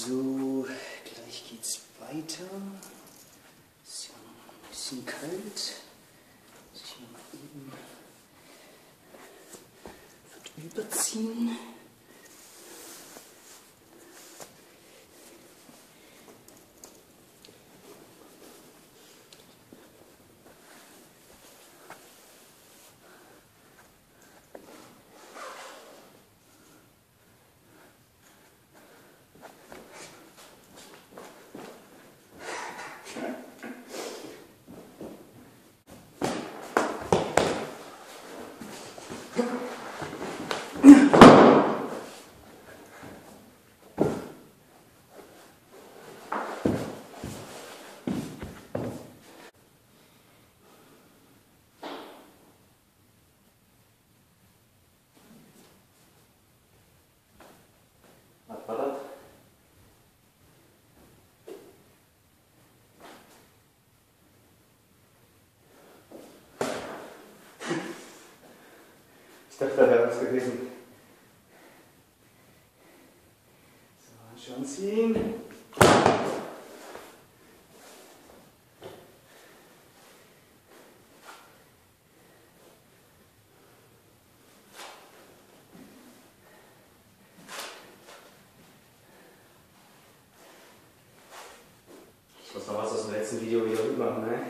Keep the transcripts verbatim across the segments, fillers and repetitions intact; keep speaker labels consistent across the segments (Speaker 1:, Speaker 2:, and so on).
Speaker 1: So, gleich geht's weiter. Ist ja noch ein bisschen kalt. Muss ich hier mal eben was überziehen.
Speaker 2: Was war das? Ich dachte, da wäre was gewesen. So, schon ziehen. Ich muss noch was aus dem letzten Video wieder gut machen, ne?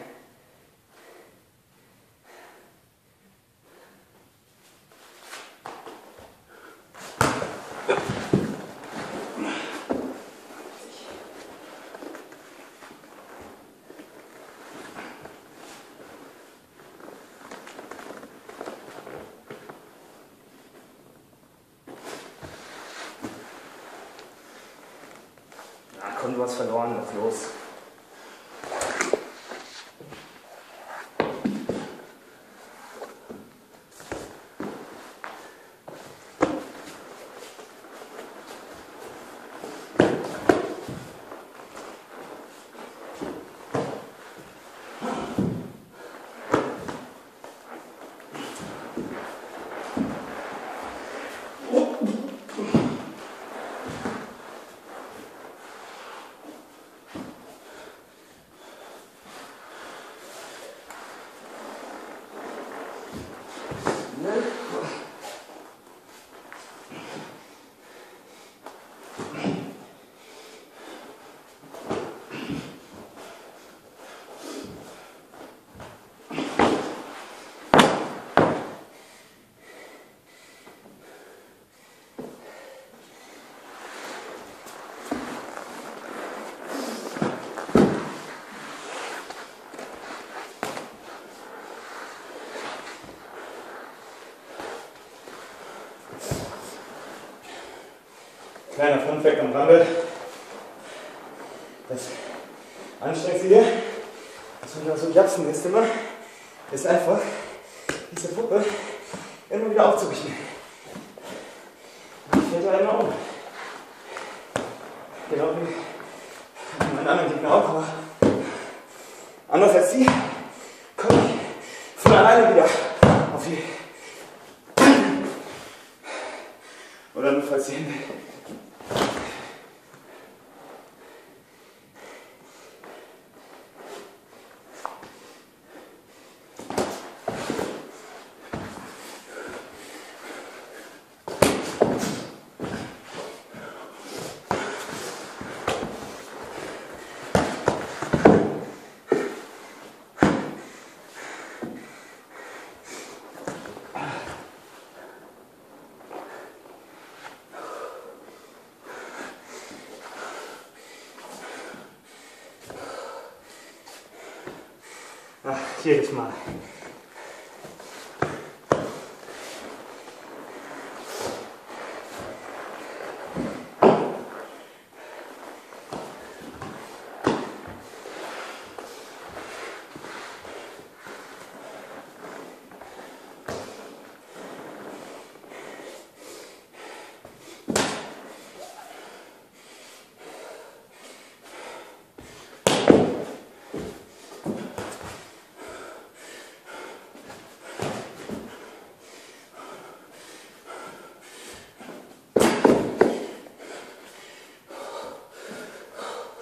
Speaker 2: Na komm, du hast verloren, was ist los? Kleiner Funfact am Rande. Das Anstrengendste hier, was man da so japsen ist immer, ist einfach, diese Puppe immer wieder aufzurichten. Dann fällt er immer um. Genau wie mein anderen Gegner auch, aber anders als die, komme ich von alleine wieder auf die. Oder notfalls die Hände. Ach, jedes Mal.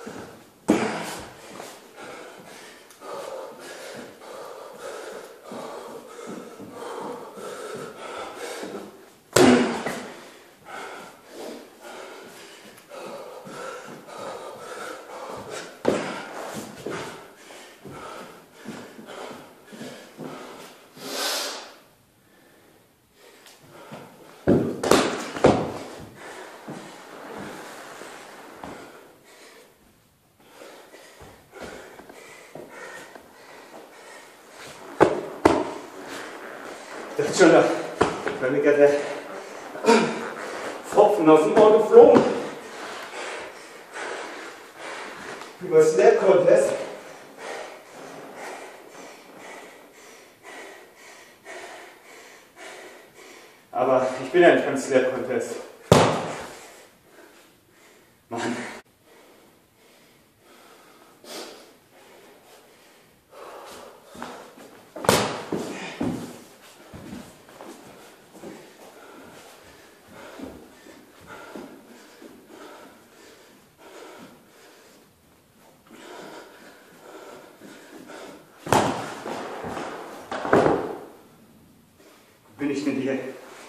Speaker 2: Das ist schon da. Bei mir gerade der Pfropfen aus dem Ohr geflogen. Über das Slap Contest. Aber ich bin ja nicht beim Slap Contest. Mann. Bin ich denn hier?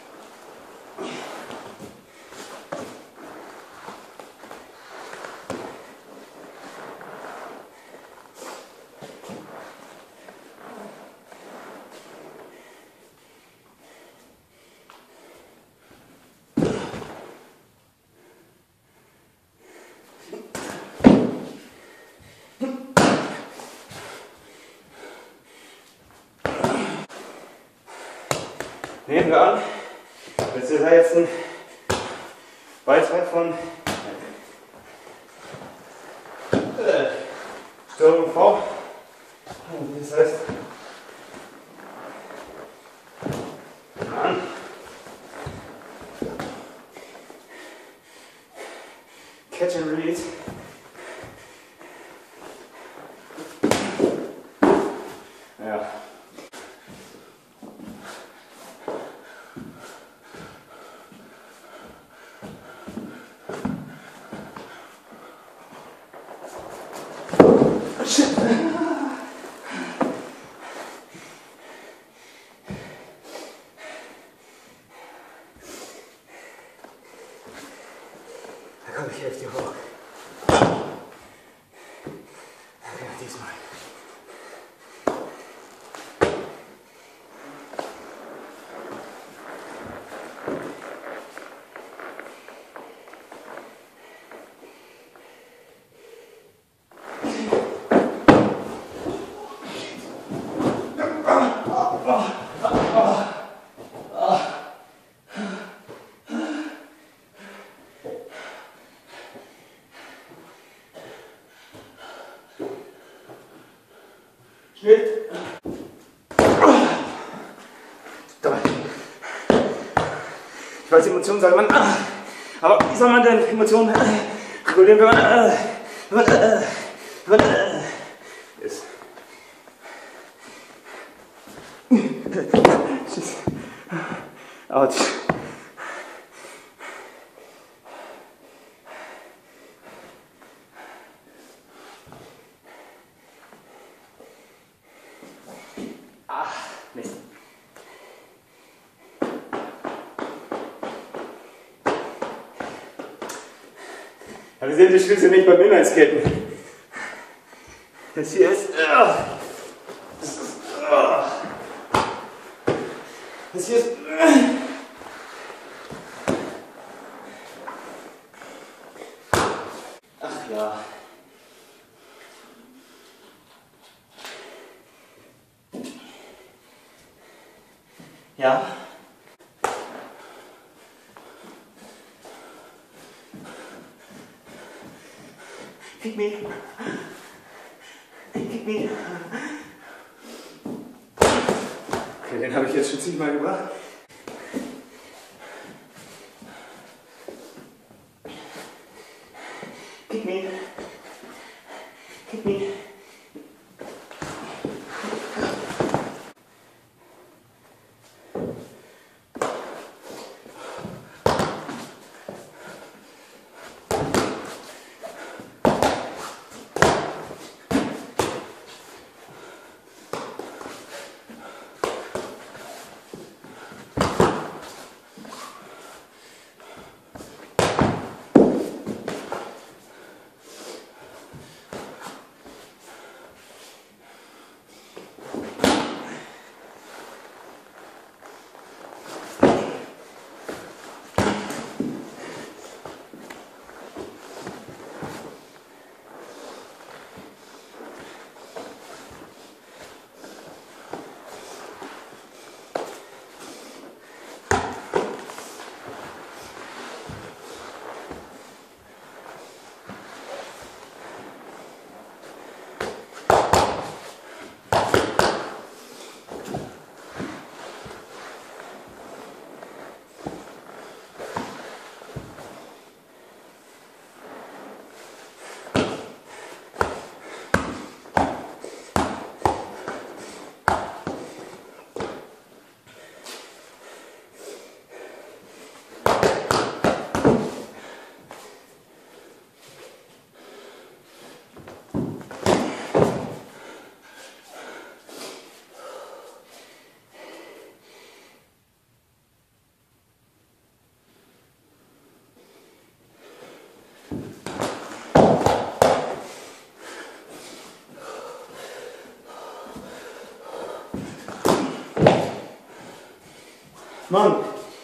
Speaker 2: Nehmen wir an, das ist jetzt ein Beitrag von äh, Steuerung V. Das heißt, an. Catch and Release. Ja. Da komme ich helfe dir hoch. Ja, diesmal. Schnitt. Dabei. Ich weiß, Emotionen sagt man, aber wie soll man denn Emotionen regulieren, wenn man, wenn man, wenn man ist. Autsch. Mist. Ja, wir sehen die Schlüssel nicht beim Inlineskaten. Das hier ist. Uh, das ist. Uh, das hier ist. Uh, ach ja. Ja. Pick me. Pick me. Okay, den habe ich jetzt schon zigmal gebracht. Pick me. Pick me. Mann.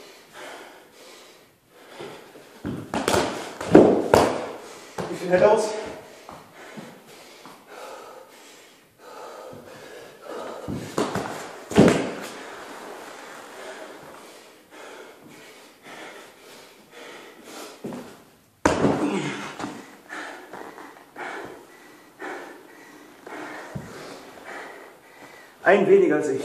Speaker 2: Wie viel hält aus? Ein weniger als ich.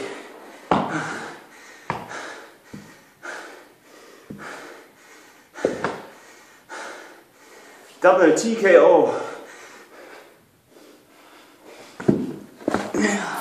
Speaker 2: Double T K O. Ja.